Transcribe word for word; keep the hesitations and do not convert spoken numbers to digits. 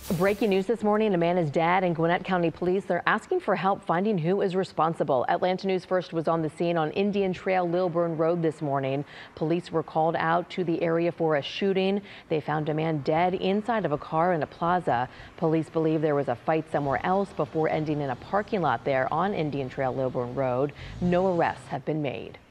Breaking news this morning, a man is dead, and Gwinnett County police, they're asking for help finding who is responsible. Atlanta News First was on the scene on Indian Trail Lilburn Road this morning. Police were called out to the area for a shooting. They found a man dead inside of a car in a plaza. Police believe there was a fight somewhere else before ending in a parking lot there on Indian Trail Lilburn Road. No arrests have been made.